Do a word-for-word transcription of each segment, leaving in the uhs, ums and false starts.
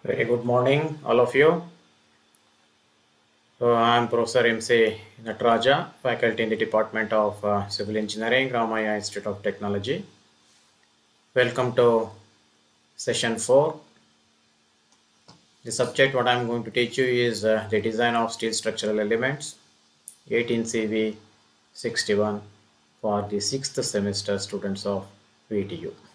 Very good morning, all of you. So I am Professor M C Nataraja, faculty in the Department of uh, Civil Engineering, Ramaya Institute of Technology. Welcome to session four. The subject what I am going to teach you is uh, the design of steel structural elements, eighteen C V sixty-one for the sixth semester students of V T U.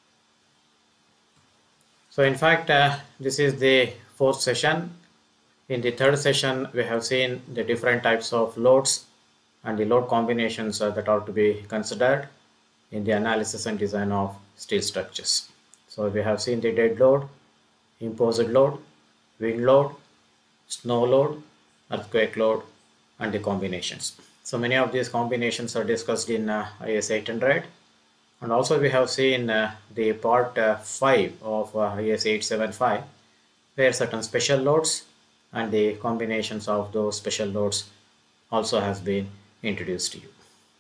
So in fact, uh, this is the fourth session. In the third session, we have seen the different types of loads and the load combinations uh, that are to be considered in the analysis and design of steel structures. So we have seen the dead load, imposed load, wind load, snow load, earthquake load, and the combinations. So many of these combinations are discussed in uh, I S eight hundred. And also we have seen uh, the part uh, five of uh, I S eight seventy-five, where certain special loads and the combinations of those special loads also has been introduced to you.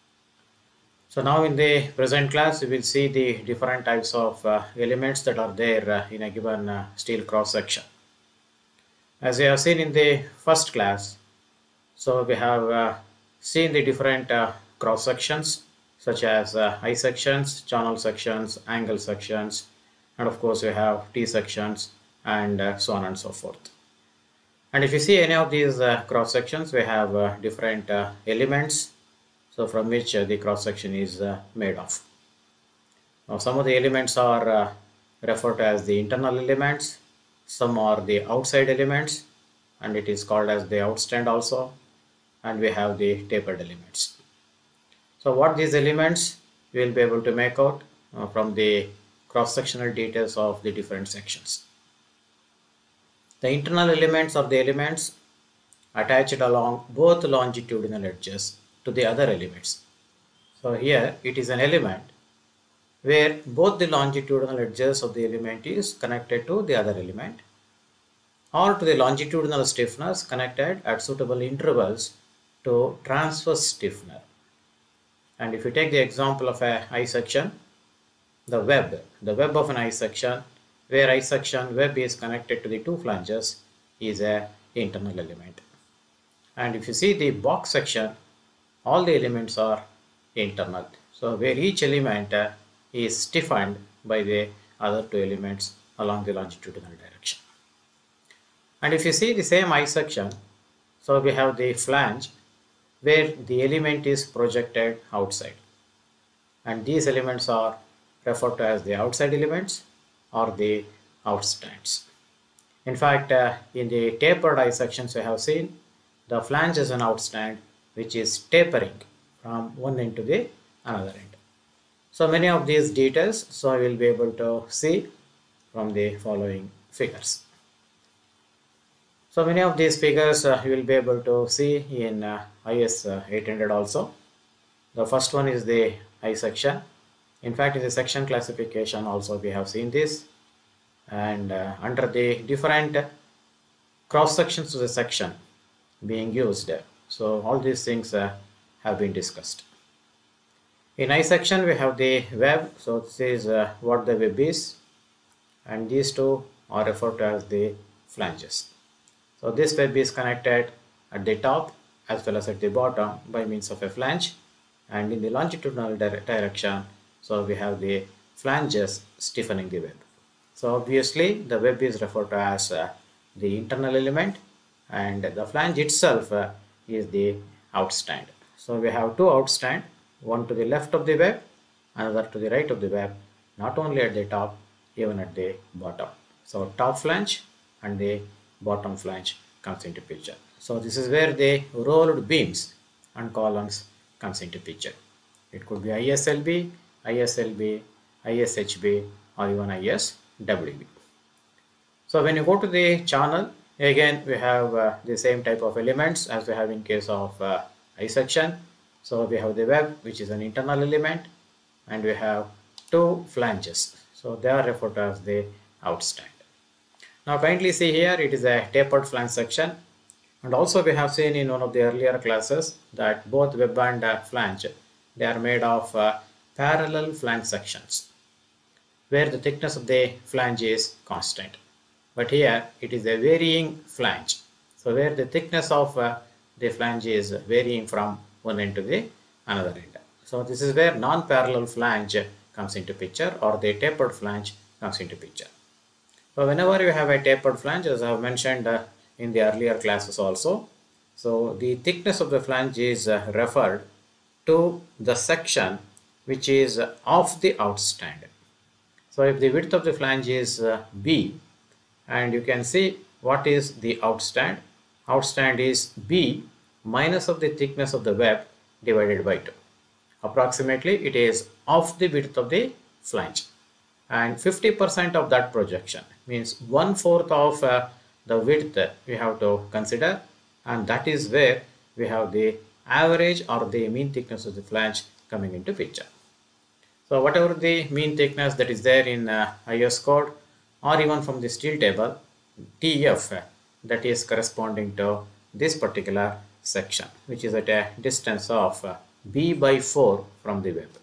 So now in the present class, we will see the different types of uh, elements that are there uh, in a given uh, steel cross section. As we have seen in the first class, so we have uh, seen the different uh, cross sections such as uh, I sections, channel sections, angle sections, and of course we have T sections and uh, so on and so forth. And if you see any of these uh, cross sections, we have uh, different uh, elements, so from which uh, the cross section is uh, made of. Now some of the elements are uh, referred to as the internal elements, some are the outside elements, and it is called as the outstand also, and we have the tapered elements. So what these elements we will be able to make out uh, from the cross-sectional details of the different sections. The internal elements are the elements attached along both longitudinal edges to the other elements. So here it is an element where both the longitudinal edges of the element is connected to the other element, or to the longitudinal stiffness connected at suitable intervals to transverse stiffener. And if you take the example of a I section, the web, the web of an I section, where I section web is connected to the two flanges, is a internal element. And if you see the box section, all the elements are internal. So where each element uh, is stiffened by the other two elements along the longitudinal direction. And if you see the same I section, so we have the flange where the element is projected outside, and these elements are referred to as the outside elements or the outstands. In fact, uh, in the tapered I sections we have seen the flange is an outstand which is tapering from one end to the another end. So many of these details so I will be able to see from the following figures. So many of these figures uh, you will be able to see in uh, I S eight hundred also. The first one is the I section. In fact, in the section classification also we have seen this, and uh, under the different cross sections of the section being used, so all these things uh, have been discussed. In I section we have the web, so this is uh, what the web is, and these two are referred to as the flanges. So this web is connected at the top as well as at the bottom by means of a flange, and in the longitudinal dire direction, so we have the flanges stiffening the web. So obviously the web is referred to as uh, the internal element, and the flange itself uh, is the outstand. So we have two outstand, one to the left of the web, another to the right of the web, not only at the top, even at the bottom. So top flange and the bottom flange comes into picture. So this is where the rolled beams and columns comes into picture. It could be I S L B, I S L B, I S H B, or even I S W B. So when you go to the channel, again we have uh, the same type of elements as we have in case of uh, I section. So we have the web, which is an internal element, and we have two flanges. So they are referred to as the outstand. Now kindly see here, it is a tapered flange section, and also we have seen in one of the earlier classes that both web and uh, flange, they are made of uh, parallel flange sections where the thickness of the flange is constant. but here it is a varying flange. So where the thickness of uh, the flange is varying from one end to the another end. So this is where non-parallel flange comes into picture, or the tapered flange comes into picture. So whenever you have a tapered flange, as I have mentioned uh, in the earlier classes also, so the thickness of the flange is uh, referred to the section which is uh, of the outstand. So if the width of the flange is uh, B, and you can see what is the outstand. Outstand is B minus of the thickness of the web divided by two. Approximately it is of the width of the flange, and fifty percent of that projection means one fourth of uh, the width we have to consider, and that is where we have the average or the mean thickness of the flange coming into picture. So whatever the mean thickness that is there in uh, I S code, or even from the steel table, T F, that is corresponding to this particular section, which is at a distance of uh, B by four from the web.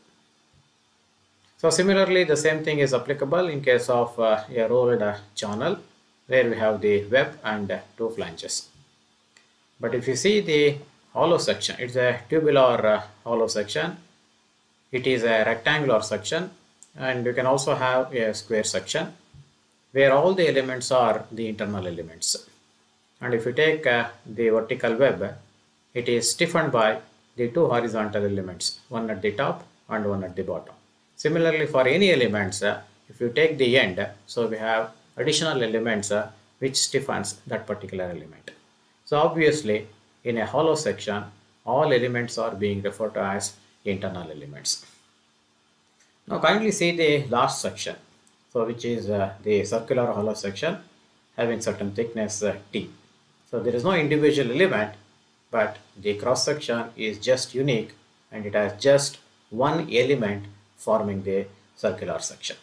So similarly, the same thing is applicable in case of uh, a rolled uh, channel, where we have the web and uh, two flanges. But if you see the hollow section, it's a tubular uh, hollow section. It is a rectangular section, and you can also have a square section where all the elements are the internal elements. And if you take uh, the vertical web, it is stiffened by the two horizontal elements, one at the top and one at the bottom. Similarly, for any elements, uh, if you take the end, so we have additional elements uh, which stiffens that particular element. So obviously, in a hollow section, all elements are being referred to as internal elements. Now kindly see the last section, so which is uh, the circular hollow section having certain thickness uh, T. So there is no individual element, but the cross section is just unique, and it has just one element forming the circular section.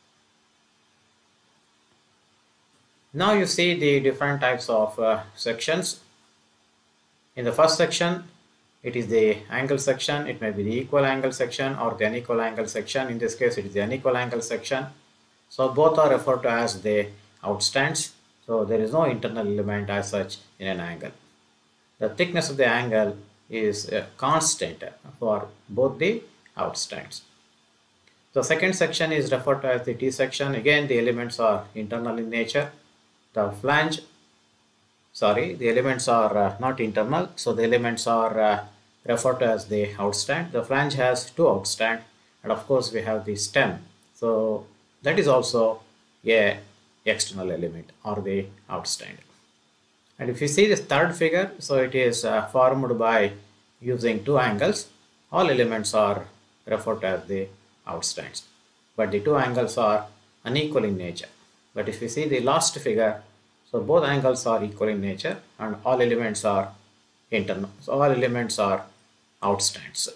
Now you see the different types of uh, sections. In the first section, it is the angle section. It may be the equal angle section or the unequal angle section. In this case, it is the unequal angle section. So both are referred to as the outstands. So there is no internal element as such in an angle. The thickness of the angle is uh, constant for both the outstands. The second section is referred to as the T section. Again, the elements are internal in nature. The flange, sorry, the elements are uh, not internal. So the elements are uh, referred to as the outstand. The flange has two outstand, and of course we have the stem. So that is also a external element or the outstand. And if you see this third figure, so it is uh, formed by using two angles. All elements are referred to as the outstands, but the two angles are unequal in nature. But if you see the last figure, so both angles are equal in nature and all elements are internal. So all elements are outstands.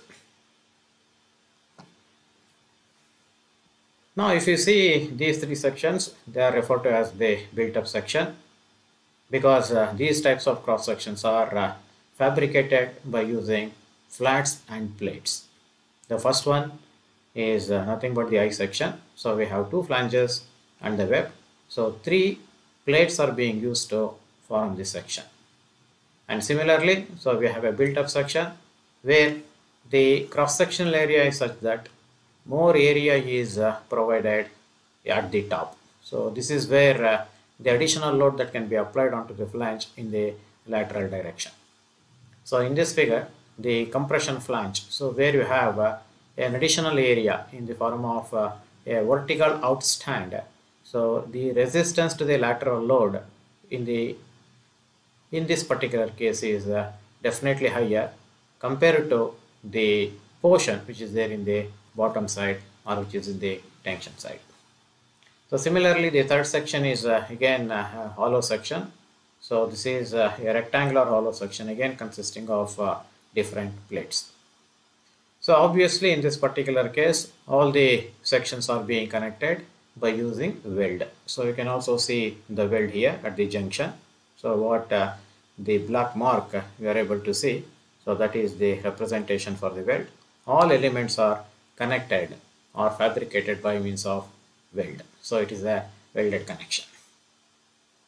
Now if you see these three sections, they are referred to as the built-up section, because uh, these types of cross sections are uh, fabricated by using flats and plates. The first one is uh, nothing but the I section. So we have two flanges and the web. So three plates are being used to form this section. And similarly, so we have a built-up section where the cross-sectional area is such that more area is uh, provided at the top. So this is where uh, the additional load that can be applied onto the flange in the lateral direction. So in this figure, the compression flange, so where you have uh, an additional area in the form of uh, a vertical outstand. So the resistance to the lateral load in the in this particular case is uh, definitely higher compared to the portion which is there in the bottom side or which is in the tension side. So similarly, the third section is uh, again uh, a hollow section. So this is uh, a rectangular hollow section, again consisting of uh, different plates. So obviously in this particular case, all the sections are being connected by using weld. So you can also see the weld here at the junction. So what uh, the black mark uh, we are able to see, so that is the representation for the weld. All elements are connected or fabricated by means of weld. So it is a welded connection.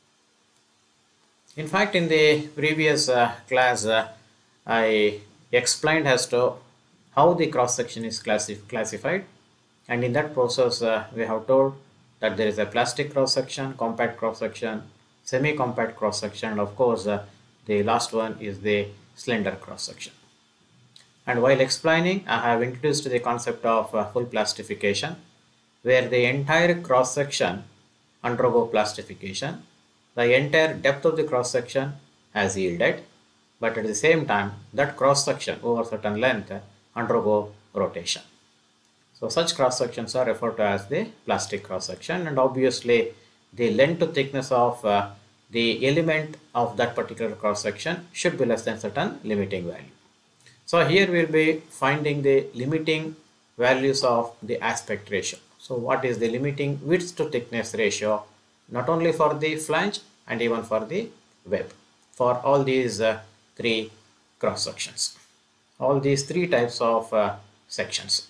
In fact, in the previous uh, class, uh, I explained as to how the cross section is classi classified, and in that process, uh, we have told that there is a plastic cross section, compact cross section, semi compact cross section, and of course, uh, the last one is the slender cross section. And while explaining, I have introduced the concept of uh, full plastification, where the entire cross section undergo plastification. The entire depth of the cross section has yielded, but at the same time, that cross section over certain length undergo rotation. So such cross sections are referred to as the plastic cross section, and obviously the length to thickness of uh, the element of that particular cross section should be less than certain limiting value. So here we will be finding the limiting values of the aspect ratio. So what is the limiting width to thickness ratio, not only for the flange and even for the web, for all these uh, three cross sections, all these three types of uh, sections.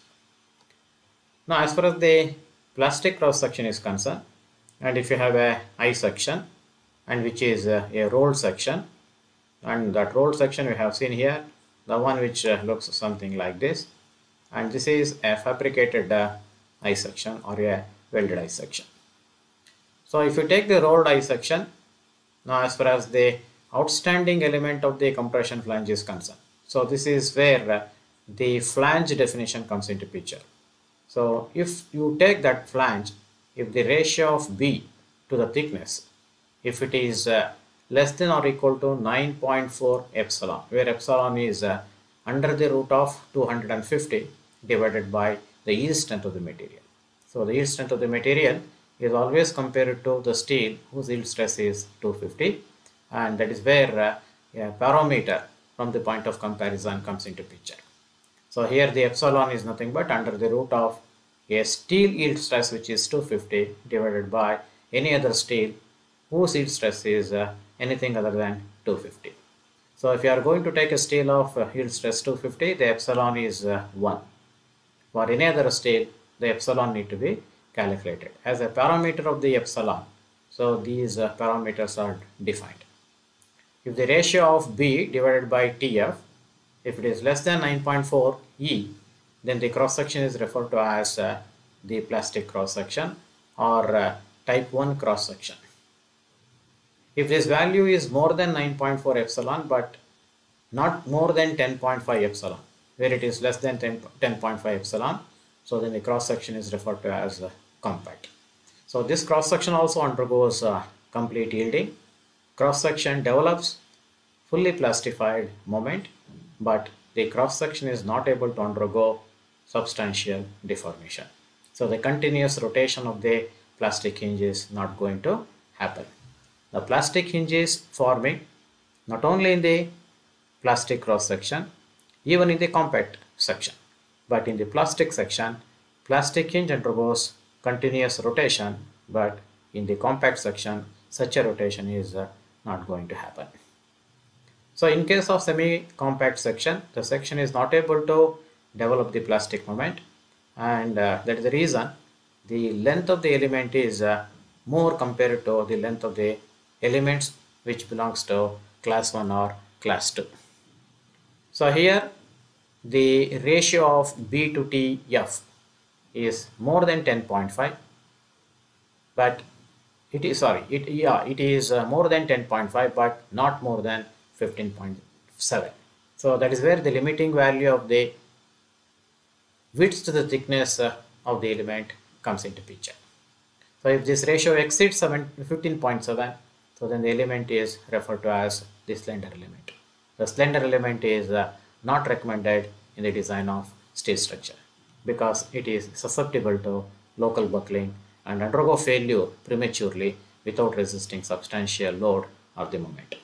Now as far as the plastic cross section is concerned, and if you have a I section and which is uh, a rolled section, and that rolled section we have seen here, the one which uh, looks something like this, and this is a fabricated uh, I section or a welded I section. So if you take the rolled I section, now as far as the outstanding element of the compression flange is concerned, so this is where uh, the flange definition comes into picture. So if you take that flange, if the ratio of B to the thickness, if it is uh, less than or equal to nine point four epsilon, where epsilon is uh, under the root of two hundred fifty divided by the yield strength of the material. So the yield strength of the material is always compared to the steel whose yield stress is two hundred fifty, and that is where uh, a parameter from the point of comparison comes into picture. So here the epsilon is nothing but under the root of a steel yield stress which is two hundred fifty divided by any other steel whose yield stress is uh, anything other than two hundred fifty. So if you are going to take a steel of uh, yield stress two hundred fifty, the epsilon is uh, one. For any other steel, the epsilon need to be calculated as a parameter of the epsilon. So these uh, parameters are defined. If the ratio of B divided by T F, if it is less than nine point four E, then the cross section is referred to as uh, the plastic cross section or uh, type one cross section. If this value is more than nine point four epsilon but not more than ten point five epsilon, where it is less than ten point five epsilon, so then the cross section is referred to as uh, compact. So this cross section also undergoes uh, complete yielding. Cross section develops fully plastified moment, but the cross section is not able to undergo substantial deformation. So the continuous rotation of the plastic hinge is not going to happen. The plastic hinge is forming not only in the plastic cross section, even in the compact section, but in the plastic section, plastic hinge undergoes continuous rotation, but in the compact section, such a rotation is uh, not going to happen. So in case of semi-compact section, the section is not able to develop the plastic moment, and uh, that is the reason the length of the element is uh, more compared to the length of the elements which belongs to class one or class two. So here the ratio of B to T F is more than ten point five, but it is sorry it yeah it is uh, more than ten point five but not more than fifteen point seven. So that is where the limiting value of the width to the thickness uh, of the element comes into picture. So if this ratio exceeds fifteen point seven, so then the element is referred to as the slender element. The slender element is uh, not recommended in the design of steel structure because it is susceptible to local buckling and undergo failure prematurely without resisting substantial load of the moment.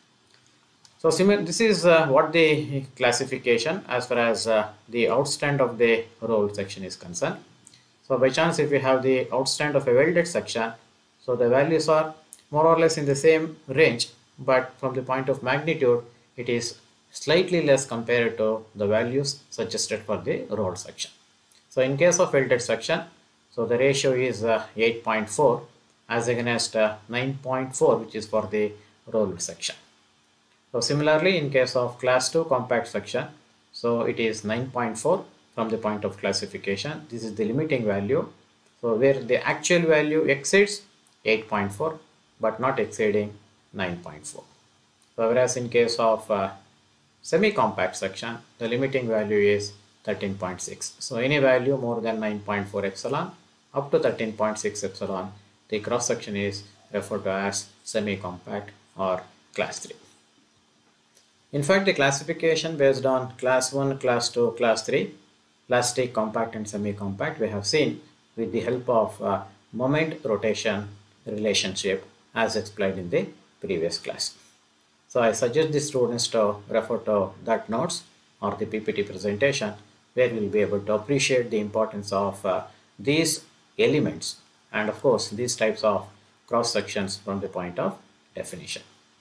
So this is uh, what the classification as far as uh, the outstand of the rolled section is concerned. So by chance if we have the outstand of a welded section, so the values are more or less in the same range, but from the point of magnitude it is slightly less compared to the values suggested for the rolled section. So in case of welded section, so the ratio is uh, eight point four as against uh, nine point four which is for the rolled section. So similarly, in case of class two compact section, so it is nine point four from the point of classification. This is the limiting value. So where the actual value exceeds eight point four but not exceeding nine point four. So whereas in case of uh, semi-compact section, the limiting value is thirteen point six. So any value more than nine point four epsilon up to thirteen point six epsilon, the cross section is referred to as semi-compact or class three. In fact, the classification based on class one, class two, class three, plastic, compact and semi-compact, we have seen with the help of uh, moment rotation relationship as explained in the previous class. So I suggest the students to refer to that notes or the P P T presentation, where we will be able to appreciate the importance of uh, these elements and of course these types of cross sections from the point of definition.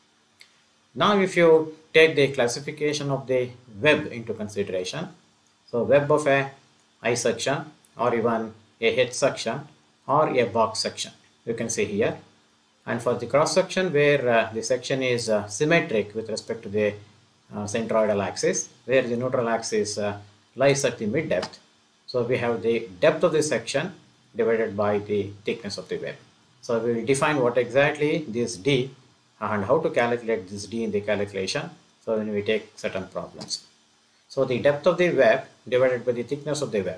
Now if you take the classification of the web into consideration, so web of a I section or even a H section or a box section, you can see here. And for the cross section where uh, the section is uh, symmetric with respect to the uh, centroidal axis, where the neutral axis uh, lies at the mid depth. So we have the depth of the section divided by the thickness of the web. So we will define what exactly this D and how to calculate this D in the calculation. So when we take certain problems. So the depth of the web divided by the thickness of the web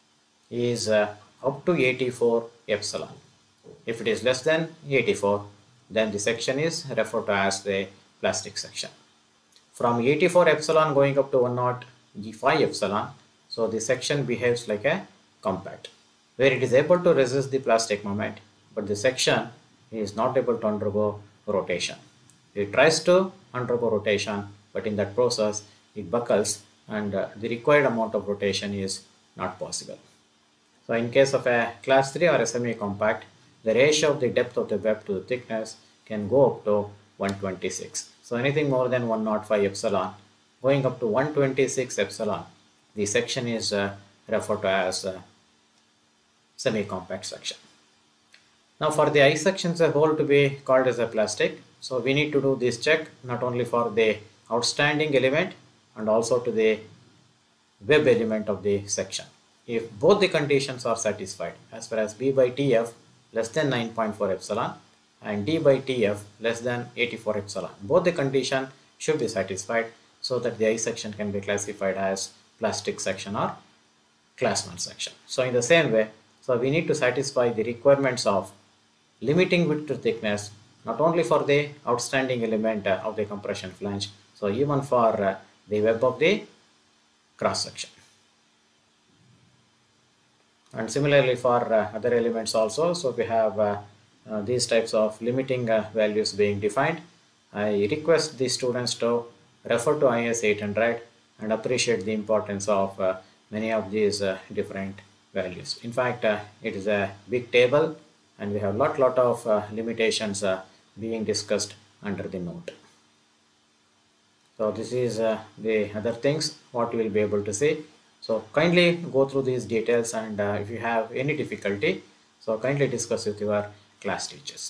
is uh, up to eighty-four epsilon. If it is less than eighty-four, then the section is referred to as the plastic section. From eighty-four epsilon going up to one hundred five epsilon, so the section behaves like a compact, where it is able to resist the plastic moment, but the section is not able to undergo rotation. It tries to undergo rotation, but in that process it buckles and uh, the required amount of rotation is not possible. So in case of a class three or a semi-compact, the ratio of the depth of the web to the thickness can go up to one hundred twenty-six. So anything more than one hundred five epsilon going up to one hundred twenty-six epsilon, the section is uh, referred to as a semi-compact section. Now for the I sections a whole to be called as a plastic, so we need to do this check not only for the outstanding element and also to the web element of the section. If both the conditions are satisfied, as far as B by T F less than nine point four epsilon and D by T F less than eighty-four epsilon, both the condition should be satisfied so that the I section can be classified as plastic section or class one section. So in the same way, so we need to satisfy the requirements of limiting width to thickness not only for the outstanding element uh, of the compression flange, so even for uh, the web of the cross section. And similarly for uh, other elements also, so we have uh, uh, these types of limiting uh, values being defined. I request the students to refer to I S eight hundred and appreciate the importance of uh, many of these uh, different values. In fact, uh, it is a big table and we have lot lot of uh, limitations uh, being discussed under the note. So this is uh, the other things what you will be able to see. So kindly go through these details, and uh, if you have any difficulty, so kindly discuss with your class teachers.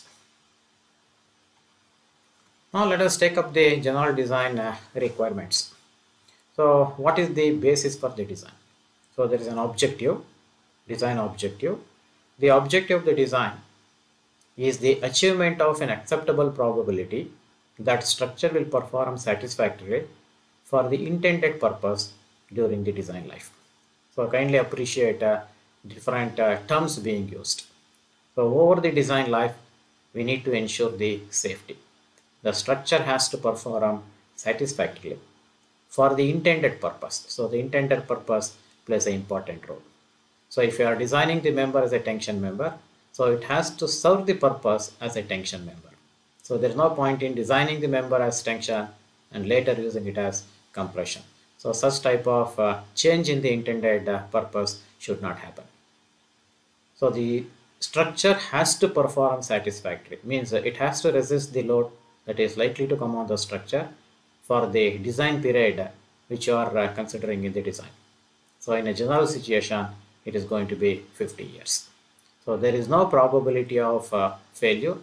Now let us take up the general design uh, requirements. So what is the basis for the design? So there is an objective, design objective. The objective of the design is the achievement of an acceptable probability that structure will perform satisfactorily for the intended purpose during the design life. So kindly appreciate uh, different uh, terms being used. So over the design life, we need to ensure the safety. The structure has to perform satisfactorily for the intended purpose. So the intended purpose plays an important role. So if you are designing the member as a tension member, so it has to serve the purpose as a tension member. So there is no point in designing the member as tension and later using it as compression. So such type of uh, change in the intended uh, purpose should not happen. So the structure has to perform satisfactorily, means it has to resist the load that is likely to come on the structure for the design period which you are uh, considering in the design. So in a general situation, it is going to be fifty years. So there is no probability of uh, failure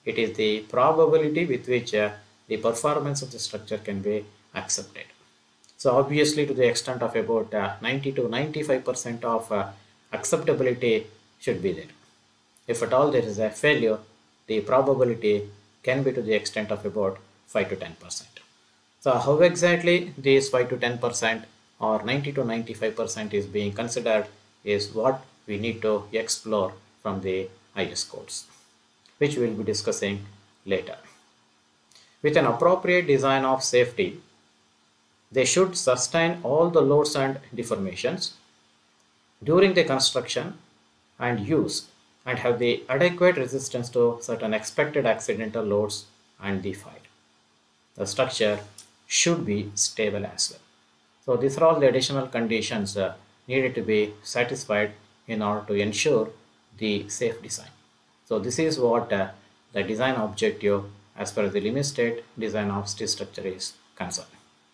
It is the probability with which uh, the performance of the structure can be accepted. So obviously to the extent of about uh, ninety to ninety-five percent of uh, acceptability should be there. If at all there is a failure, the probability can be to the extent of about five to ten percent. So how exactly these five to ten percent or ninety to ninety-five percent is being considered is what we need to explore from the I S codes, which we will be discussing later. With an appropriate design of safety, they should sustain all the loads and deformations during the construction and use and have the adequate resistance to certain expected accidental loads and the fire. The structure should be stable as well. So these are all the additional conditions uh, needed to be satisfied in order to ensure the safe design. So this is what uh, the design objective as per the limit state design of steel structure is concerned.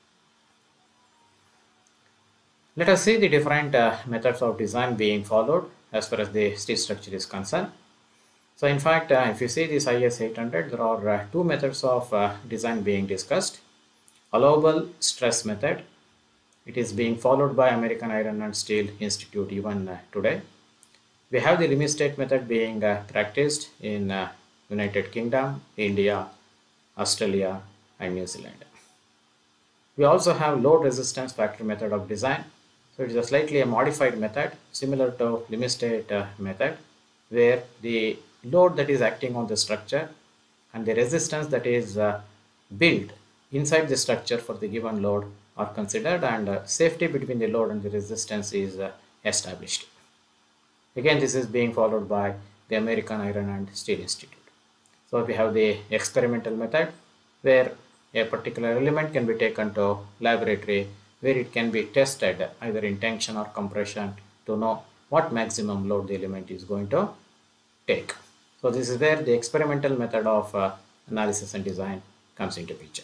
Let us see the different uh, methods of design being followed as far as the steel structure is concerned. So in fact, uh, if you see this I S eight hundred, there are uh, two methods of uh, design being discussed. Allowable stress method. It is being followed by American Iron and Steel Institute even uh, today. We have the limit state method being uh, practiced in uh, United Kingdom, India, Australia and New Zealand. We also have load resistance factor method of design. So it is a slightly a modified method similar to limit state uh, method, where the load that is acting on the structure and the resistance that is uh, built inside the structure for the given load are considered, and uh, safety between the load and the resistance is uh, established. Again, this is being followed by the American Iron and Steel Institute. So we have the experimental method, where a particular element can be taken to laboratory where it can be tested either in tension or compression to know what maximum load the element is going to take. So this is where the experimental method of uh, analysis and design comes into picture.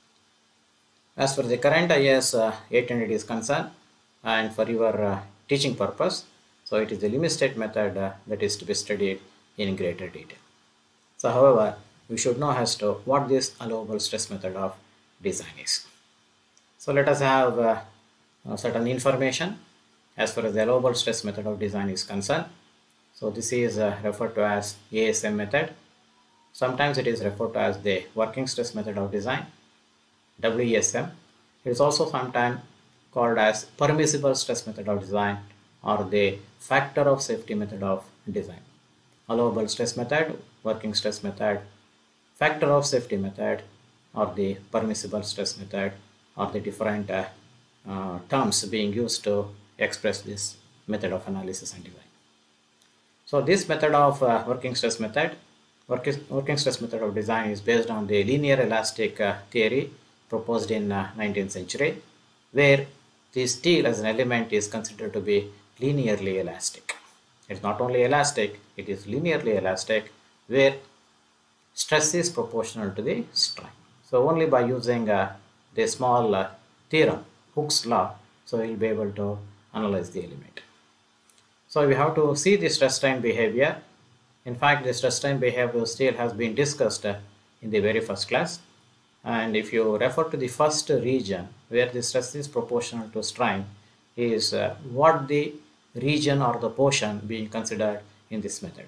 As for the current I S uh, eight hundred is concerned, and for your uh, teaching purpose, so it is the limit state method uh, that is to be studied in greater detail. So however, we should know as to what this allowable stress method of design is. So let us have uh, uh, certain information as far as the allowable stress method of design is concerned. So this is uh, referred to as A S M method. Sometimes it is referred to as the working stress method of design, W E S M. It is also sometimes called as permissible stress method of design or the factor of safety method of design. Allowable stress method, working stress method, factor of safety method, or the permissible stress method, or the different uh, uh, terms being used to express this method of analysis and design. So this method of uh, working stress method, working, working stress method of design is based on the linear elastic uh, theory proposed in uh, nineteenth century, where the steel as an element is considered to be linearly elastic. It's not only elastic, it is linearly elastic, where stress is proportional to the strain. So only by using uh, the small uh, theorem, Hooke's law, so we'll be able to analyze the element. So we have to see the stress strain behavior. In fact, the stress strain behavior of steel has been discussed uh, in the very first class. And if you refer to the first region where the stress is proportional to strain, is uh, what the region or the portion being considered in this method.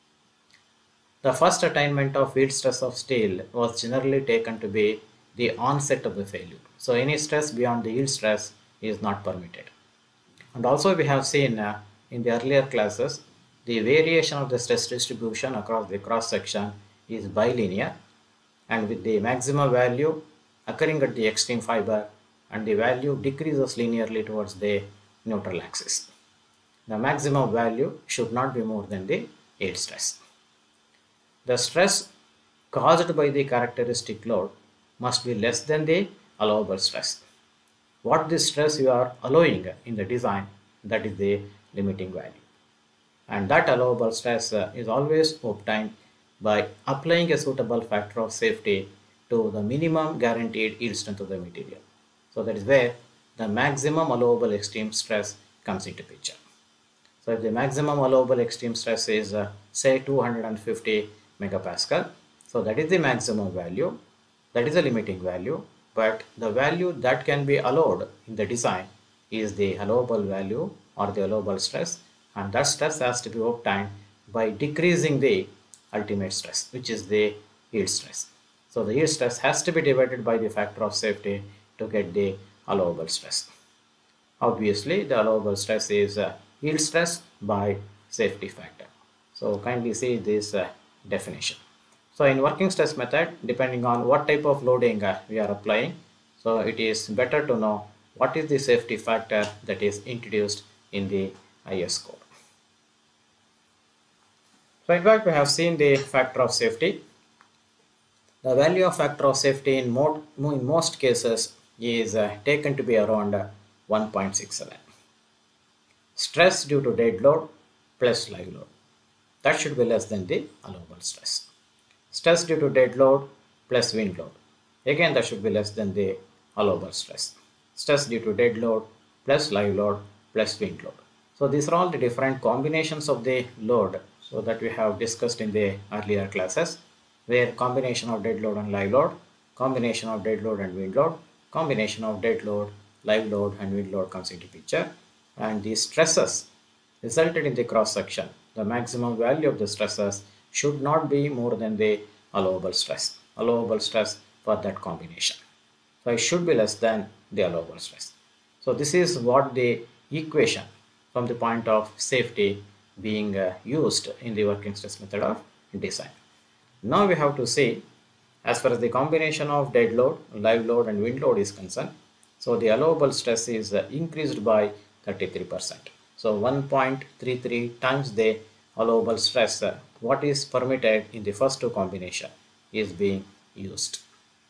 The first attainment of yield stress of steel was generally taken to be the onset of the failure. So any stress beyond the yield stress is not permitted. And also we have seen uh, in the earlier classes, the variation of the stress distribution across the cross section is bilinear, and with the maximum value occurring at the extreme fiber, and the value decreases linearly towards the neutral axis. The maximum value should not be more than the yield stress. The stress caused by the characteristic load must be less than the allowable stress. What the stress you are allowing in the design, that is the limiting value. And that allowable stress uh, is always obtained by applying a suitable factor of safety to the minimum guaranteed yield strength of the material. So that is where the maximum allowable extreme stress comes into picture. So if the maximum allowable extreme stress is uh, say two hundred fifty megapascal, So that is the maximum value, that is a limiting value, but the value that can be allowed in the design is the allowable value or the allowable stress, and that stress has to be obtained by decreasing the ultimate stress, which is the yield stress. So the yield stress has to be divided by the factor of safety to get the allowable stress. Obviously, the allowable stress is uh, yield stress by safety factor. So kindly see this uh, definition. So in working stress method, depending on what type of loading uh, we are applying, so it is better to know what is the safety factor that is introduced in the I S code. So in fact, we have seen the factor of safety. The value of factor of safety in, mo in most cases is uh, taken to be around uh, one point six seven. Stress due to dead load plus live load, that should be less than the allowable stress. Stress due to dead load plus wind load, again that should be less than the allowable stress. Stress due to dead load plus live load plus wind load. So these are all the different combinations of the load, so that we have discussed in the earlier classes, where combination of dead load and live load, combination of dead load and wind load, combination of dead load, live load and wind load comes into picture, and the stresses resulted in the cross section, the maximum value of the stresses should not be more than the allowable stress, allowable stress for that combination. So it should be less than the allowable stress. So this is what the equation from the point of safety being uh, used in the working stress method of design. Now we have to see, as far as the combination of dead load, live load and wind load is concerned, so the allowable stress is uh, increased by thirty-three percent. So one point three three times the allowable stress, uh, what is permitted in the first two combination, is being used.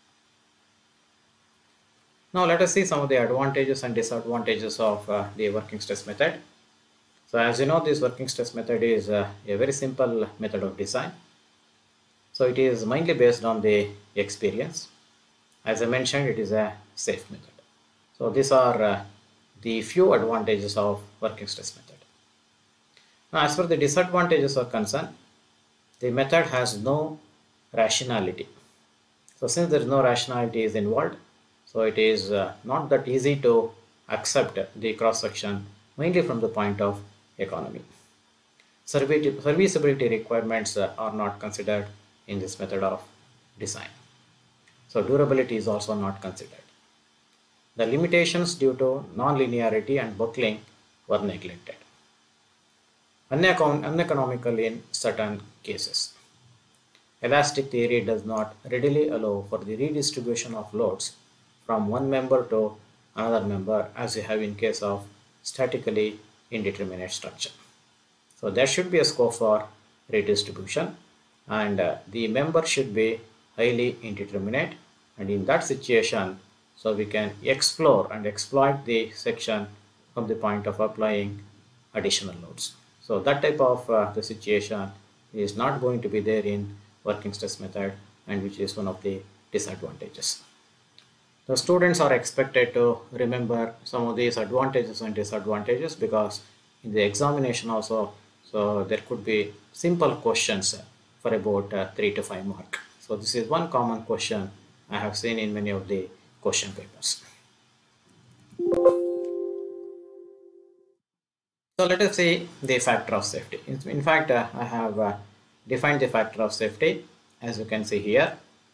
Now let us see some of the advantages and disadvantages of uh, the working stress method. So as you know, this working stress method is uh, a very simple method of design. So it is mainly based on the experience. As I mentioned, it is a safe method. So these are uh, the few advantages of working stress method. Now as far as the disadvantages are concerned, the method has no rationality. So since there is no rationality is involved, so it is uh, not that easy to accept the cross section, mainly from the point of economy. Serviceability requirements uh, are not considered in this method of design. So durability is also not considered. The limitations due to non-linearity and buckling were neglected. Unecon uneconomical in certain cases. Elastic theory does not readily allow for the redistribution of loads from one member to another member, as you have in case of statically indeterminate structure. So there should be a scope for redistribution, and uh, the member should be highly indeterminate, and in that situation, so we can explore and exploit the section from the point of applying additional loads. So that type of uh, the situation is not going to be there in working stress method, and which is one of the disadvantages. The students are expected to remember some of these advantages and disadvantages, because in the examination also, so there could be simple questions for about uh, three to five mark. So this is one common question I have seen in many of the question papers. So let us see the factor of safety. In fact, uh, I have uh, defined the factor of safety, as you can see here.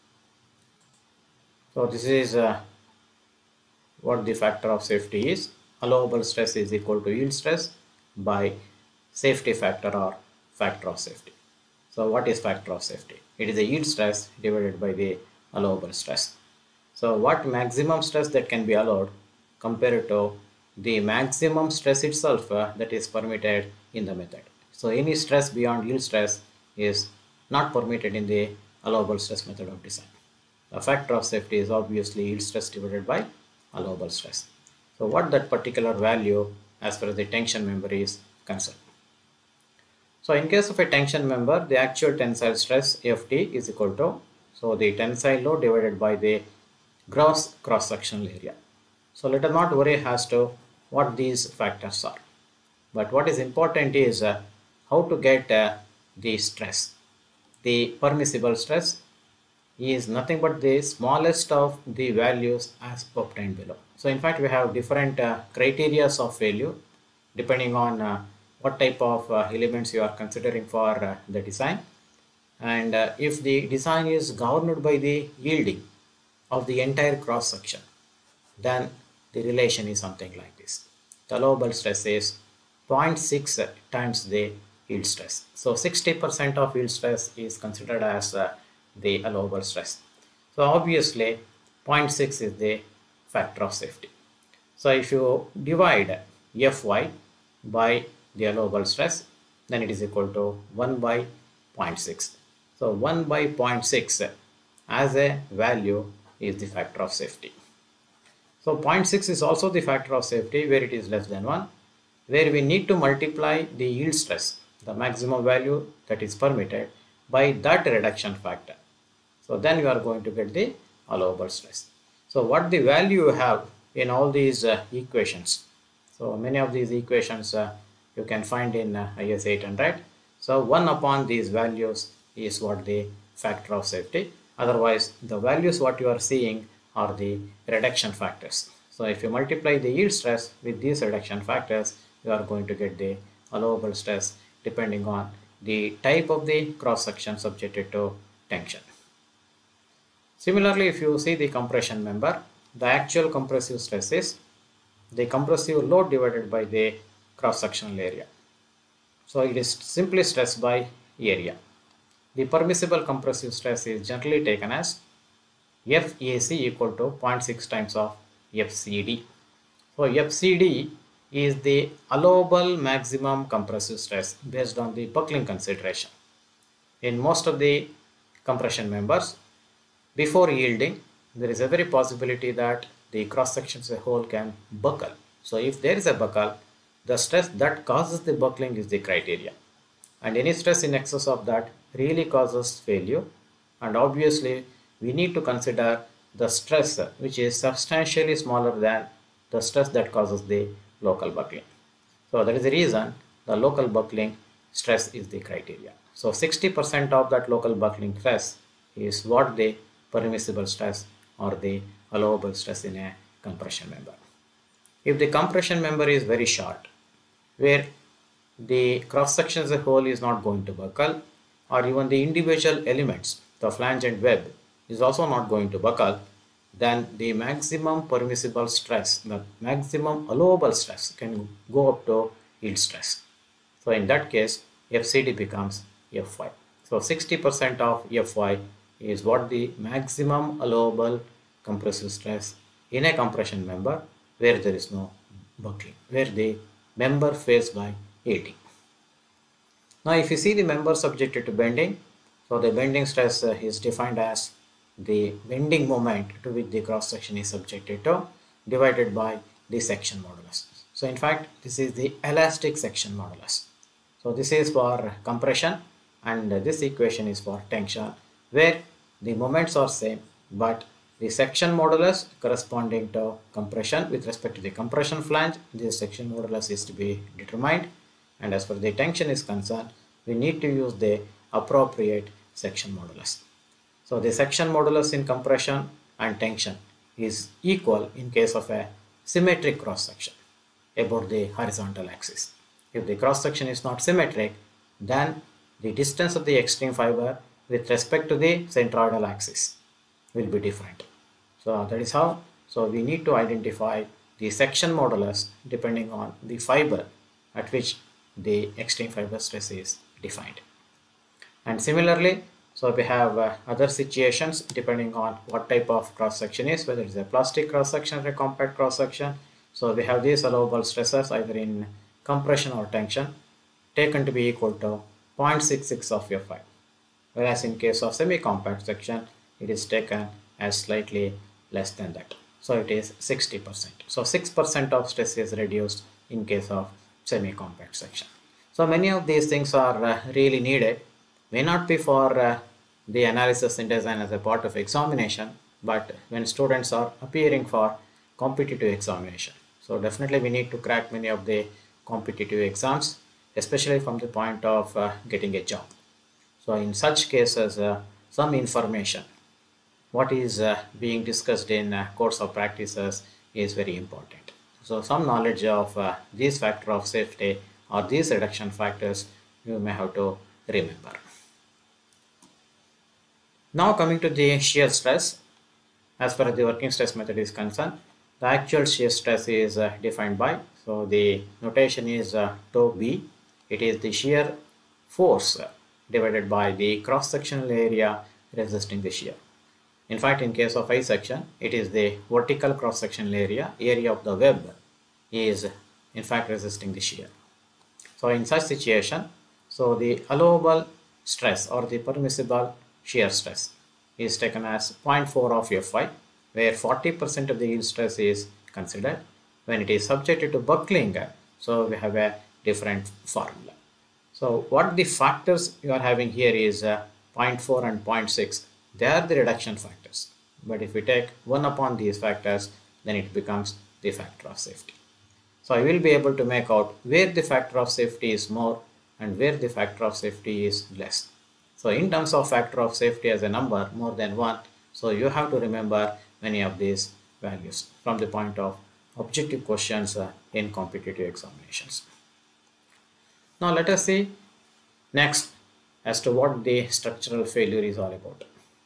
So this is uh, what the factor of safety is. Allowable stress is equal to yield stress by safety factor or factor of safety. So what is factor of safety? It is the yield stress divided by the allowable stress. So what maximum stress that can be allowed compared to the maximum stress itself uh, that is permitted in the method. So any stress beyond yield stress is not permitted in the allowable stress method of design. The factor of safety is obviously yield stress divided by allowable stress. So what that particular value as far as the tension member is concerned. So in case of a tension member, the actual tensile stress F T is equal to, so the tensile load divided by the gross cross-sectional area. So let us not worry as to what these factors are, but what is important is uh, how to get uh, the stress, the permissible stress is nothing but the smallest of the values as obtained below. So in fact we have different uh, criteria of value depending on uh, what type of uh, elements you are considering for uh, the design, and uh, if the design is governed by the yielding of the entire cross section, then the relation is something like this. The allowable stress is zero point six times the yield stress. So sixty percent of yield stress is considered as uh, the allowable stress. So obviously zero point six is the factor of safety. So if you divide Fy by the allowable stress, then it is equal to one by zero point six. So one by zero point six as a value is the factor of safety. So zero point six is also the factor of safety where it is less than one, where we need to multiply the yield stress, the maximum value that is permitted, by that reduction factor. So then you are going to get the allowable stress. So what the value you have in all these uh, equations. So many of these equations uh, you can find in uh, I S eight hundred. So one upon these values is what the factor of safety. Otherwise the values what you are seeing are the reduction factors. So if you multiply the yield stress with these reduction factors, you are going to get the allowable stress depending on the type of the cross section subjected to tension. Similarly, if you see the compression member, the actual compressive stress is the compressive load divided by the cross-sectional area. So it is simply stress by area. The permissible compressive stress is generally taken as F A C equal to zero point six times of F C D. So F C D is the allowable maximum compressive stress based on the buckling consideration. In most of the compression members, before yielding, there is a very possibility that the cross section as a whole can buckle. So if there is a buckle, the stress that causes the buckling is the criteria, and any stress in excess of that really causes failure. And obviously we need to consider the stress which is substantially smaller than the stress that causes the local buckling. So that is the reason the local buckling stress is the criteria. So sixty percent of that local buckling stress is what the permissible stress or the allowable stress in a compression member. If the compression member is very short, where the cross section as a whole is not going to buckle, or even the individual elements, the flange and web, is also not going to buckle, then the maximum permissible stress, the maximum allowable stress can go up to yield stress. So in that case, F C D becomes Fy. So sixty percent of Fy is what the maximum allowable compressive stress in a compression member where there is no buckling, where the member faced by yielding. Now if you see the member subjected to bending, so the bending stress uh, is defined as the bending moment to which the cross section is subjected to divided by the section modulus. So in fact this is the elastic section modulus. So this is for compression, and this equation is for tension, where the moments are same, but the section modulus corresponding to compression with respect to the compression flange, this section modulus is to be determined, and as far as the tension is concerned, we need to use the appropriate section modulus. So the section modulus in compression and tension is equal in case of a symmetric cross section about the horizontal axis. If the cross section is not symmetric, then the distance of the extreme fiber with respect to the centroidal axis will be different. So that is how, so we need to identify the section modulus depending on the fiber at which the extreme fiber stress is defined. And similarly, so we have uh, other situations depending on what type of cross section is, whether it's a plastic cross section or a compact cross section. So we have these allowable stresses either in compression or tension taken to be equal to zero point six six of Fy, whereas in case of semi-compact section it is taken as slightly less than that. So it is sixty percent. So six percent of stress is reduced in case of semi-compact section. So many of these things are uh, really needed, may not be for uh, the analysis and design as a part of examination, but when students are appearing for competitive examination. So definitely we need to crack many of the competitive exams, especially from the point of uh, getting a job. So in such cases, uh, some information what is uh, being discussed in uh, course of practices is very important. So some knowledge of uh, these factor of safety or these reduction factors you may have to remember. Now coming to the shear stress, as far as the working stress method is concerned, the actual shear stress is uh, defined by, so the notation is uh, tau B. It is the shear force uh, divided by the cross-sectional area resisting the shear. In fact, in case of I section, it is the vertical cross-sectional area, area of the web is in fact resisting the shear. So in such situation, so the allowable stress or the permissible shear stress is taken as zero point four of Fy, where forty percent of the yield stress is considered. When it is subjected to buckling, so we have a different formula. So what the factors you are having here is uh, zero point four and zero point six. They are the reduction factors. But if we take one upon these factors, then it becomes the factor of safety. So I will be able to make out where the factor of safety is more and where the factor of safety is less. So in terms of factor of safety as a number more than one, so you have to remember many of these values from the point of objective questions uh, in competitive examinations. Now let us see next as to what the structural failure is all about.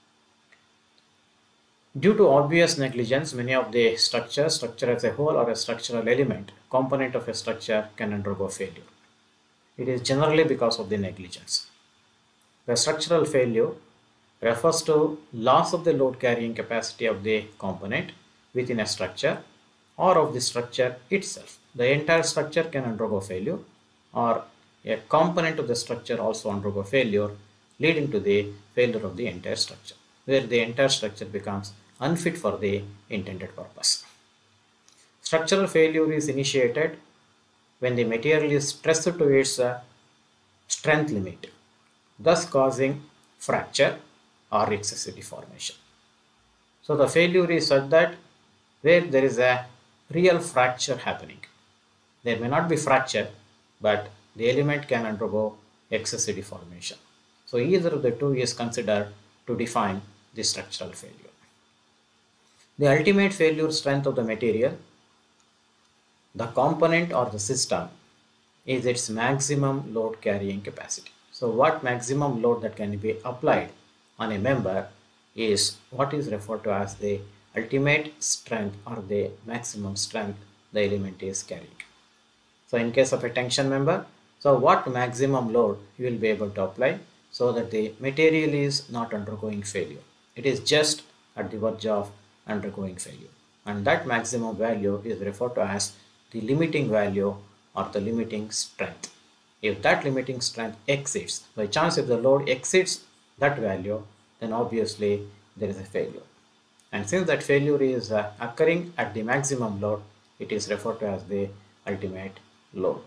Due to obvious negligence, many of the structures, structure as a whole or a structural element, component of a structure can undergo failure. It is generally because of the negligence. The structural failure refers to loss of the load carrying capacity of the component within a structure or of the structure itself. The entire structure can undergo failure, or a component of the structure also undergo failure, leading to the failure of the entire structure, where the entire structure becomes unfit for the intended purpose. Structural failure is initiated when the material is stressed to its uh, strength limit, thus causing fracture or excessive deformation. So the failure is such that where there is a real fracture happening. There may not be fracture, but the element can undergo excessive deformation. So either of the two is considered to define the structural failure. The ultimate failure strength of the material, the component or the system, is its maximum load carrying capacity. So what maximum load that can be applied on a member is what is referred to as the ultimate strength or the maximum strength the element is carrying. So in case of a tension member, so what maximum load you will be able to apply so that the material is not undergoing failure. It is just at the verge of undergoing failure, and that maximum value is referred to as the limiting value or the limiting strength. If that limiting strength exceeds, by chance if the load exceeds that value, then obviously there is a failure. And since that failure is uh, occurring at the maximum load, it is referred to as the ultimate load.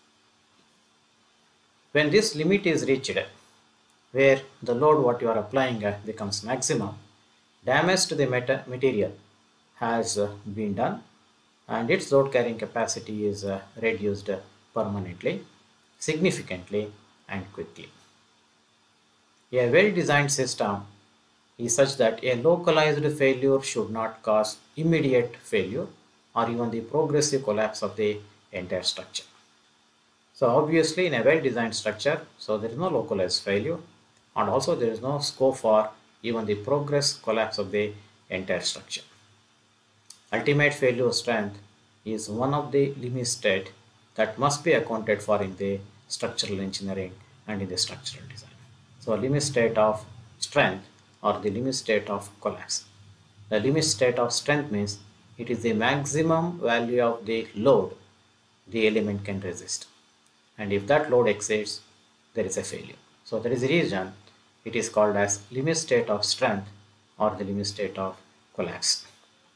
When this limit is reached, where the load what you are applying uh, becomes maximum, damage to the material has uh, been done and its load carrying capacity is uh, reduced uh, permanently, significantly and quickly. A well-designed system is such that a localized failure should not cause immediate failure or even the progressive collapse of the entire structure. So obviously in a well-designed structure, so there is no localized failure, and also there is no scope for even the progress collapse of the entire structure. Ultimate failure strength is one of the limit state that must be accounted for in the structural engineering and in the structural design. So a limit state of strength or the limit state of collapse. The limit state of strength means it is the maximum value of the load the element can resist, and if that load exceeds, there is a failure. So that is the reason it is called as limit state of strength or the limit state of collapse.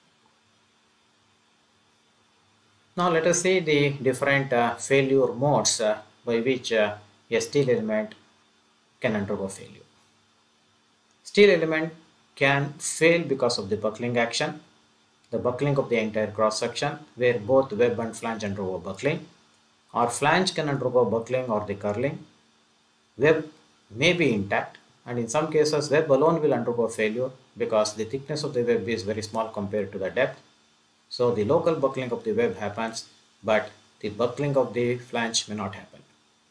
Now let us see the different uh, failure modes uh, by which uh, a steel element can undergo failure. Steel element can fail because of the buckling action, the buckling of the entire cross section where both web and flange undergo buckling, or flange can undergo buckling or the curling. Web may be intact, and in some cases web alone will undergo failure because the thickness of the web is very small compared to the depth. So the local buckling of the web happens, but the buckling of the flange may not happen.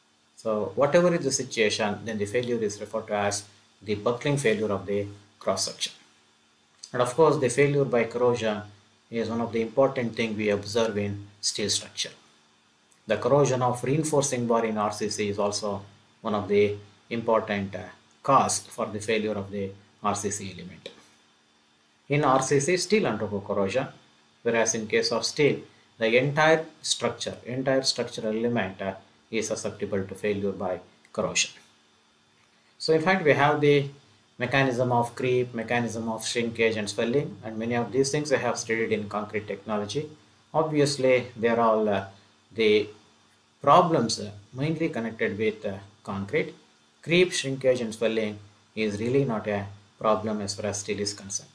So whatever is the situation, then the failure is referred to as the buckling failure of the cross section. And of course, the failure by corrosion is one of the important things we observe in steel structure. The corrosion of reinforcing bar in R C C is also one of the important uh, cause for the failure of the R C C element. In R C C, steel undergo corrosion, whereas in case of steel, the entire structure, entire structural element uh, is susceptible to failure by corrosion. So in fact, we have the mechanism of creep, mechanism of shrinkage and swelling, and many of these things I have studied in concrete technology. Obviously, they are all uh, the problems uh, mainly connected with uh, concrete. Creep, shrinkage and swelling is really not a problem as far as steel is concerned.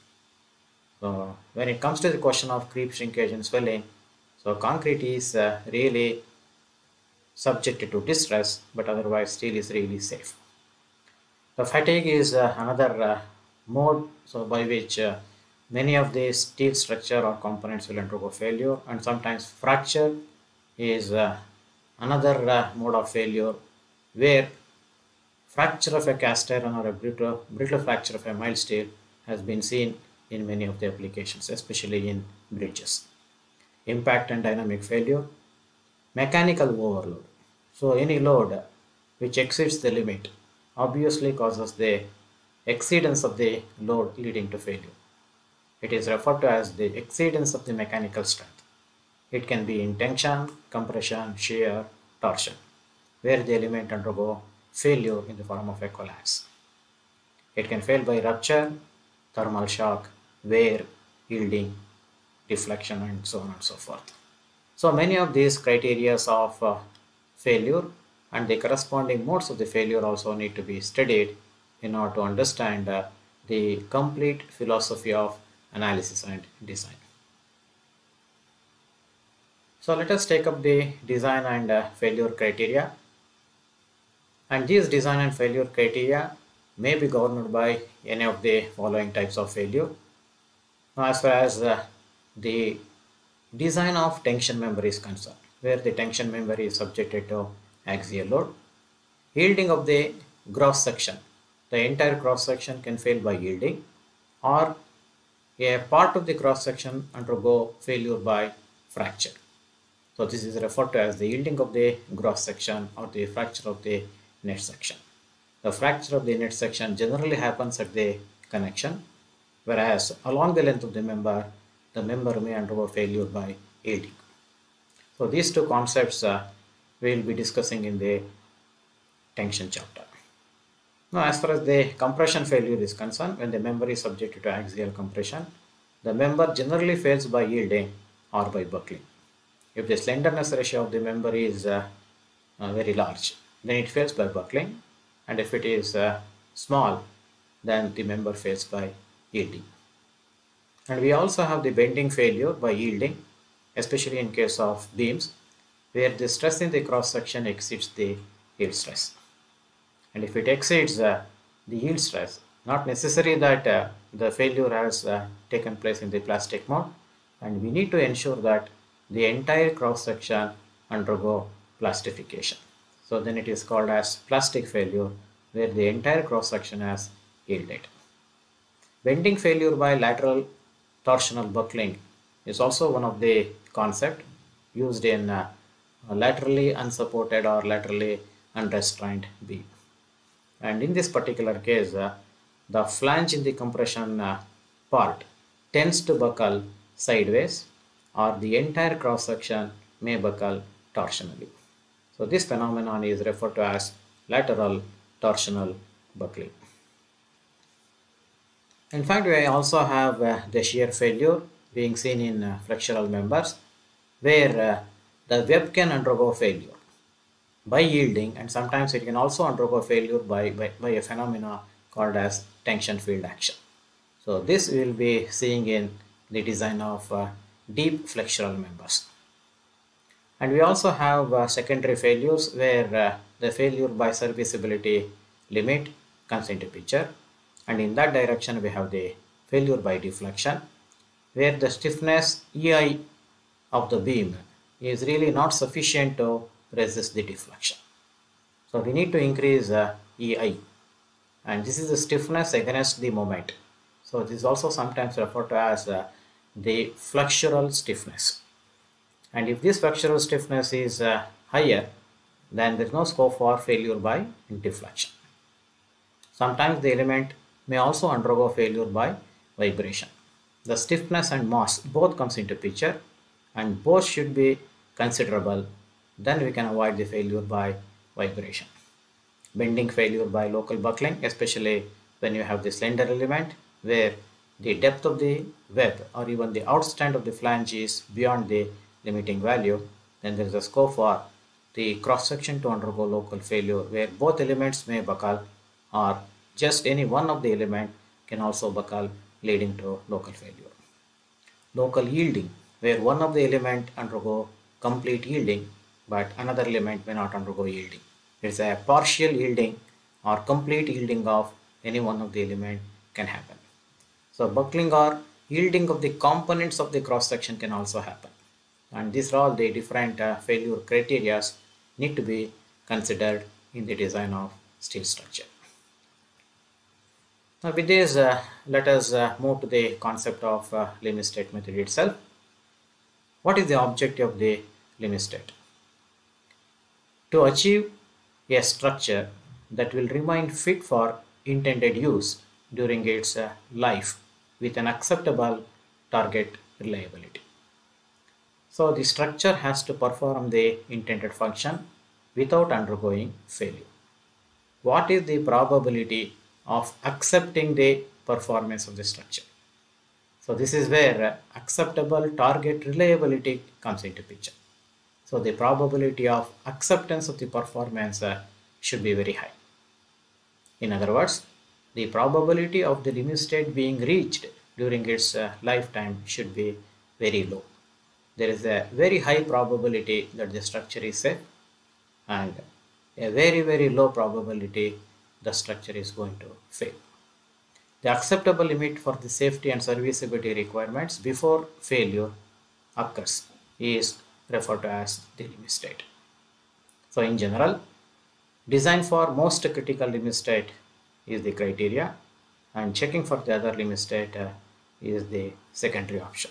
So when it comes to the question of creep, shrinkage and swelling, so concrete is uh, really subjected to distress, but otherwise steel is really safe. The fatigue is uh, another uh, mode so by which uh, many of the steel structure or components will undergo failure, and sometimes fracture is uh, another uh, mode of failure where fracture of a cast iron or a brittle, brittle fracture of a mild steel has been seen in many of the applications, especially in bridges. Impact and dynamic failure, mechanical overload. So any load which exceeds the limit obviously causes the exceedance of the load leading to failure. It is referred to as the exceedance of the mechanical strength. It can be in tension, compression, shear, torsion, where the element undergo failure in the form of a collapse. It can fail by rupture, thermal shock, wear, yielding, deflection, and so on and so forth. So many of these criteria of uh, failure and the corresponding modes of the failure also need to be studied in order to understand uh, the complete philosophy of analysis and design. So let us take up the design and uh, failure criteria. And these design and failure criteria may be governed by any of the following types of failure. Now, as far as uh, the design of tension member is concerned, where the tension member is subjected to axial load, yielding of the cross section, the entire cross section can fail by yielding, or a part of the cross section undergo failure by fracture. So this is referred to as the yielding of the cross section or the fracture of the net section. The fracture of the net section generally happens at the connection, whereas along the length of the member, the member may undergo failure by yielding. So these two concepts uh, we will be discussing in the tension chapter. Now, as far as the compression failure is concerned, when the member is subjected to axial compression, the member generally fails by yielding or by buckling. If the slenderness ratio of the member is uh, uh, very large, then it fails by buckling, and if it is uh, small, then the member fails by yielding. And we also have the bending failure by yielding, especially in case of beams, where the stress in the cross section exceeds the yield stress. And if it exceeds uh, the yield stress, not necessary that uh, the failure has uh, taken place in the plastic mode, and we need to ensure that the entire cross section undergo plastification. So then it is called as plastic failure, where the entire cross section has yielded. Bending failure by lateral torsional buckling is also one of the concept used in uh, laterally unsupported or laterally unrestrained beam. And in this particular case, uh, the flange in the compression uh, part tends to buckle sideways, or the entire cross section may buckle torsionally. So this phenomenon is referred to as lateral torsional buckling. In fact, we also have uh, the shear failure being seen in uh, flexural members, where uh, the web can undergo failure by yielding, and sometimes it can also undergo failure by, by, by a phenomena called as tension field action. So this we will be seeing in the design of uh, deep flexural members. And we also have uh, secondary failures, where uh, the failure by serviceability limit comes into picture, and in that direction we have the failure by deflection, where the stiffness E I of the beam is really not sufficient to resist the deflection. So we need to increase uh, E I, and this is the stiffness against the moment. So this is also sometimes referred to as uh, the flexural stiffness. And if this flexural stiffness is uh, higher, then there is no scope for failure by deflection. Sometimes the element may also undergo failure by vibration. The stiffness and mass both comes into picture, and both should be considerable. Then we can avoid the failure by vibration. Bending failure by local buckling, especially when you have the slender element where the depth of the web or even the outstand of the flange is beyond the limiting value, then there is a scope for the cross section to undergo local failure where both elements may buckle, or just any one of the element can also buckle, leading to local failure. Local yielding, where one of the element undergo complete yielding but another element may not undergo yielding. It's a partial yielding or complete yielding of any one of the element can happen. So buckling or yielding of the components of the cross section can also happen, and these are all the different uh, failure criteria need to be considered in the design of steel structure. Now with this, uh, let us uh, move to the concept of uh, limit state method itself. What is the objective of the limit state? To achieve a structure that will remain fit for intended use during its uh, life with an acceptable target reliability. So the structure has to perform the intended function without undergoing failure. What is the probability of accepting the performance of the structure? So this is where acceptable target reliability comes into picture. So the probability of acceptance of the performance uh, should be very high. In other words, the probability of the limit state being reached during its uh, lifetime should be very low. There is a very high probability that the structure is safe, and a very very low probability the structure is going to fail. The acceptable limit for the safety and serviceability requirements before failure occurs is referred to as the limit state. So in general, design for most critical limit state is the criteria, and checking for the other limit state uh, is the secondary option.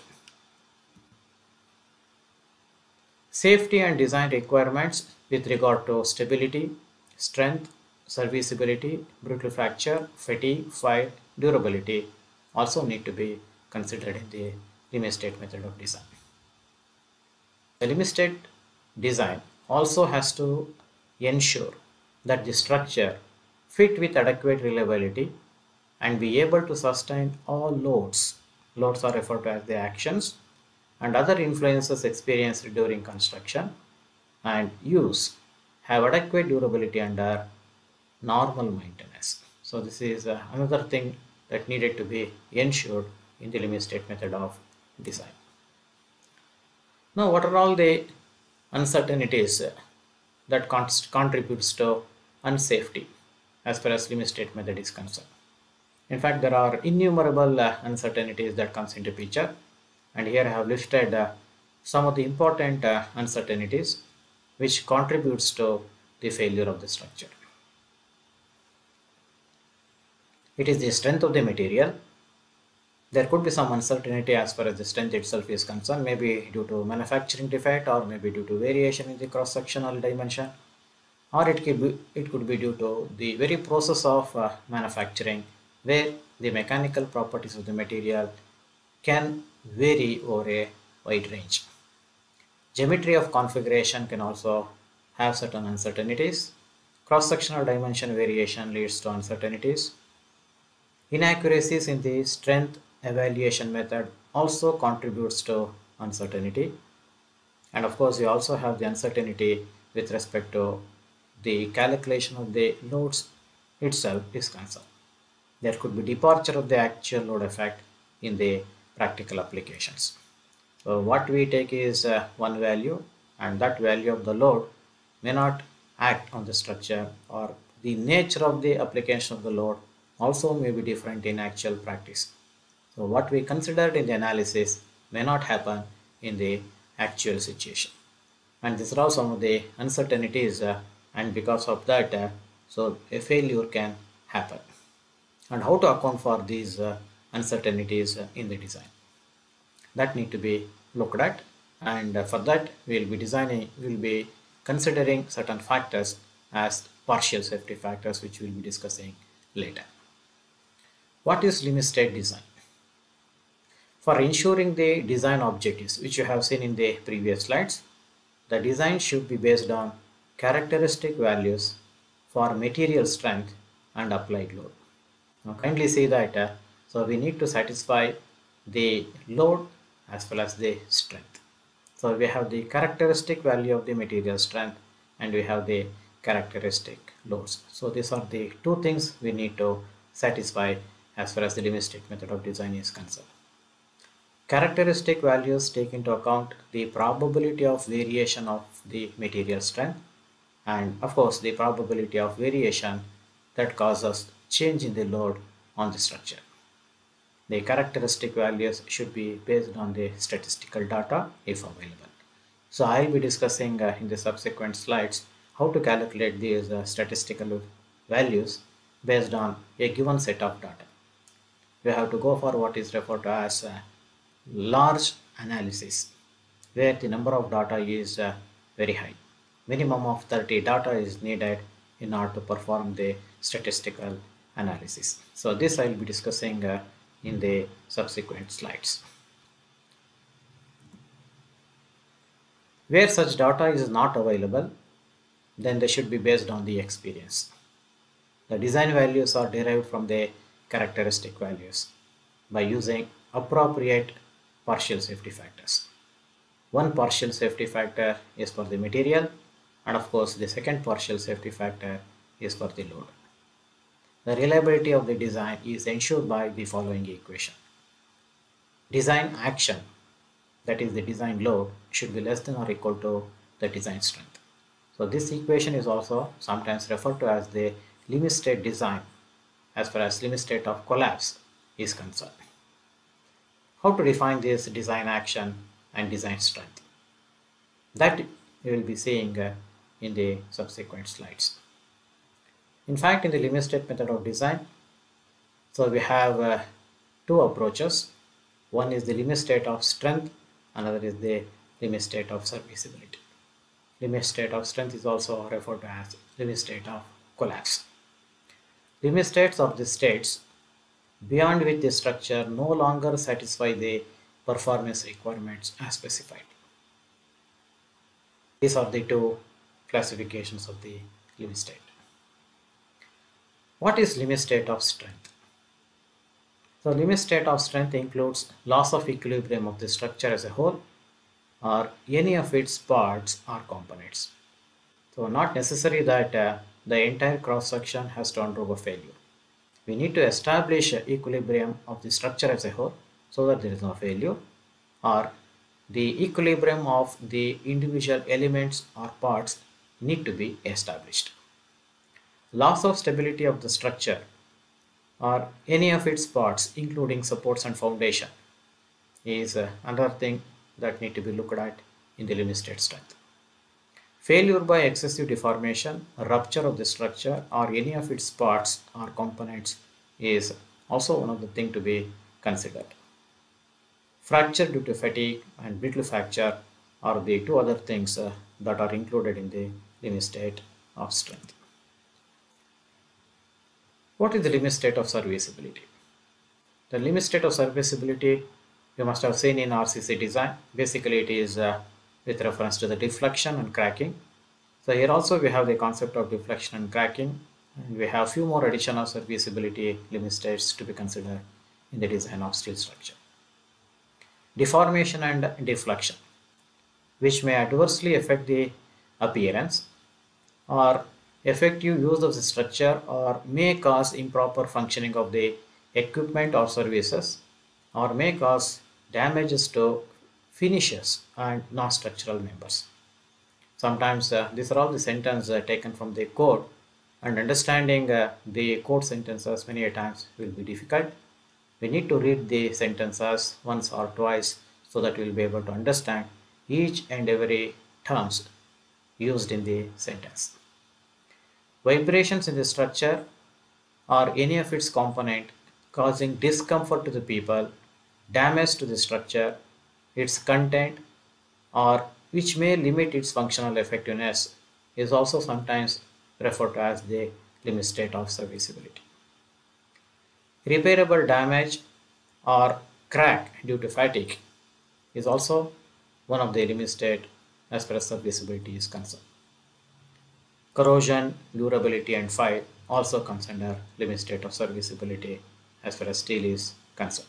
Safety and design requirements with regard to stability, strength, serviceability, brittle fracture, fatigue, fire, durability also need to be considered in the limit state method of design. The limit state design also has to ensure that the structure fit with adequate reliability and be able to sustain all loads. Loads are referred to as the actions and other influences experienced during construction and use, have adequate durability under normal maintenance. So this is uh, another thing that needed to be ensured in the limit state method of design. Now what are all the uncertainties uh, that con contributes to unsafety as far as limit state method is concerned? In fact, there are innumerable uh, uncertainties that comes into picture, and here I have listed uh, some of the important uh, uncertainties which contributes to the failure of the structure. It is the strength of the material. There could be some uncertainty as far as the strength itself is concerned, maybe due to manufacturing defect or maybe due to variation in the cross-sectional dimension, or it could be, it could be due to the very process of uh, manufacturing, where the mechanical properties of the material can vary over a wide range. Geometry of configuration can also have certain uncertainties. Cross-sectional dimension variation leads to uncertainties. Inaccuracies in the strength evaluation method also contributes to uncertainty. And of course, you also have the uncertainty with respect to the calculation of the loads itself is concerned. There could be departure of the actual load effect in the practical applications. So what we take is uh, one value, and that value of the load may not act on the structure, or the nature of the application of the load also may be different in actual practice. So what we considered in the analysis may not happen in the actual situation. And these are all some of the uncertainties, uh, and because of that, uh, so a failure can happen. And how to account for these uh, uncertainties uh, in the design, that need to be looked at. And uh, for that, we will be designing, we will be considering certain factors as partial safety factors, which we will be discussing later. What is limit state design? For ensuring the design objectives, which you have seen in the previous slides, the design should be based on characteristic values for material strength and applied load. Now kindly see that uh, so we need to satisfy the load as well as the strength. So we have the characteristic value of the material strength and we have the characteristic loads. So these are the two things we need to satisfy as far as the limit state method of design is concerned. Characteristic values take into account the probability of variation of the material strength and of course the probability of variation that causes change in the load on the structure. The characteristic values should be based on the statistical data if available. So I'll be discussing uh, in the subsequent slides how to calculate these uh, statistical values based on a given set of data. We have to go for what is referred to as uh, large analysis, where the number of data is uh, very high. Minimum of thirty data is needed in order to perform the statistical analysis. So this I will be discussing uh, in the subsequent slides. Where such data is not available, then they should be based on the experience. The design values are derived from the characteristic values by using appropriate partial safety factors. One partial safety factor is for the material, and of course the second partial safety factor is for the load. The reliability of the design is ensured by the following equation. Design action, that is the design load, should be less than or equal to the design strength. So this equation is also sometimes referred to as the limit state design as far as limit state of collapse is concerned. How to define this design action and design strength, that we will be seeing uh, in the subsequent slides. In fact, in the limit state method of design, so we have uh, two approaches. One is the limit state of strength, another is the limit state of serviceability. Limit state of strength is also referred to as limit state of collapse. Limit states are the states beyond which the structure no longer satisfy the performance requirements as specified. These are the two classifications of the limit state. What is limit state of strength? So limit state of strength includes loss of equilibrium of the structure as a whole or any of its parts or components. So not necessary that uh, the entire cross section has to undergo failure. We need to establish equilibrium of the structure as a whole so that there is no failure, or the equilibrium of the individual elements or parts need to be established. Loss of stability of the structure or any of its parts including supports and foundation is uh, another thing that need to be looked at in the limit state strength. Failure by excessive deformation, rupture of the structure or any of its parts or components is also one of the things to be considered. Fracture due to fatigue and brittle fracture are the two other things uh, that are included in the limit state of strength. What is the limit state of serviceability? The limit state of serviceability you must have seen in R C C design. Basically it is uh, with reference to the deflection and cracking. So here also we have the concept of deflection and cracking, and we have few more additional serviceability limit states to be considered in the design of steel structure. Deformation and deflection, which may adversely affect the appearance or effective use of the structure or may cause improper functioning of the equipment or services or may cause damages to finishes and non-structural members. Sometimes uh, these are all the sentences uh, taken from the code, and understanding uh, the code sentences many a times will be difficult. we need to read the sentences once or twice so that we'll be able to understand each and every terms used in the sentence. Vibrations in the structure or any of its component causing discomfort to the people, damage to the structure, its content, or which may limit its functional effectiveness is also sometimes referred to as the limit state of serviceability. Repairable damage or crack due to fatigue is also one of the limit state as far as serviceability is concerned. Corrosion, durability, and fire also comes under limit state of serviceability as far as steel is concerned.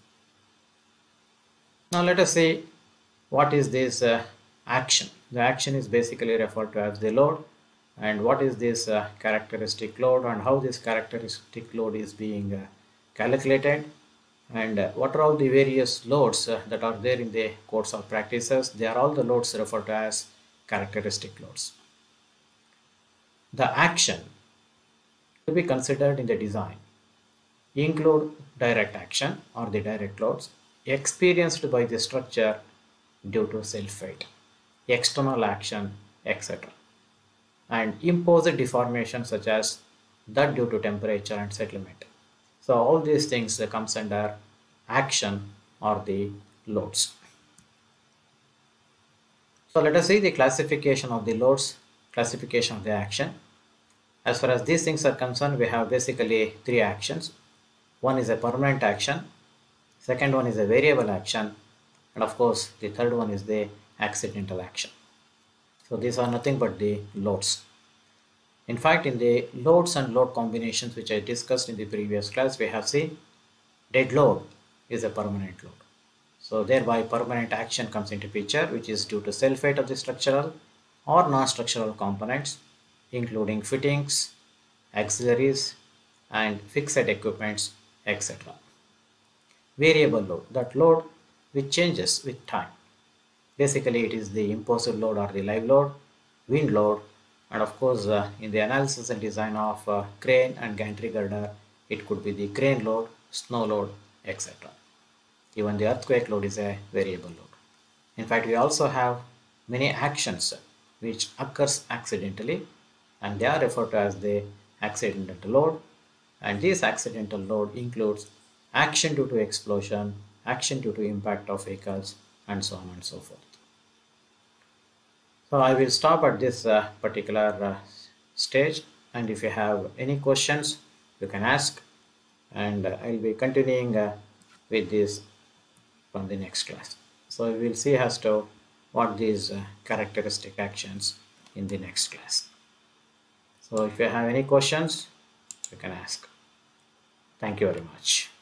Now let us see what is this uh, action. The action is basically referred to as the load, and what is this uh, characteristic load and how this characteristic load is being uh, calculated, and uh, what are all the various loads uh, that are there in the course of practices. They are all the loads referred to as characteristic loads. The action to be considered in the design include direct action or the direct loads experienced by the structure due to self-weight, external action, et cetera, and imposed deformation such as that due to temperature and settlement. So all these things uh, comes under action or the loads. So let us see the classification of the loads, classification of the action. As far as these things are concerned, we have basically three actions. One is a permanent action, second one is a variable action, and of course the third one is the accidental action. So these are nothing but the loads. In fact, in the loads and load combinations which I discussed in the previous class, we have seen dead load is a permanent load. So thereby permanent action comes into picture, which is due to self-weight of the structural or non-structural components, including fittings, auxiliaries, and fixed equipments, et cetera. Variable load, that load which changes with time. Basically, it is the imposed load or the live load, wind load, and of course, uh, in the analysis and design of uh, crane and gantry girder, it could be the crane load, snow load, et cetera. Even the earthquake load is a variable load. In fact, we also have many actions which occurs accidentally, and they are referred to as the accidental load. And this accidental load includes action due to explosion, action due to impact of vehicles, and so on and so forth. So I will stop at this uh, particular uh, stage, and if you have any questions, you can ask, and uh, I'll be continuing uh, with this from the next class. So we will see as to what these uh, characteristic actions in the next class. So if you have any questions, you can ask. Thank you very much.